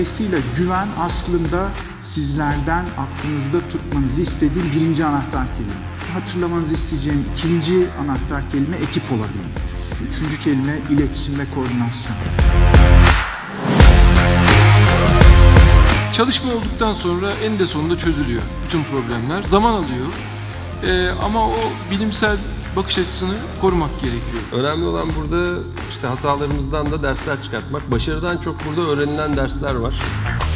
Dolayısıyla güven aslında sizlerden aklınızda tutmanızı istediğim birinci anahtar kelime. Hatırlamanızı isteyeceğim ikinci anahtar kelime ekip olabilir. Üçüncü kelime iletişim ve koordinasyon. Çalışma olduktan sonra eninde sonunda çözülüyor bütün problemler. Zaman alıyor ama o bilimsel bakış açısını korumak gerekiyor. Önemli olan burada işte hatalarımızdan da dersler çıkartmak. Başarıdan çok burada öğrenilen dersler var.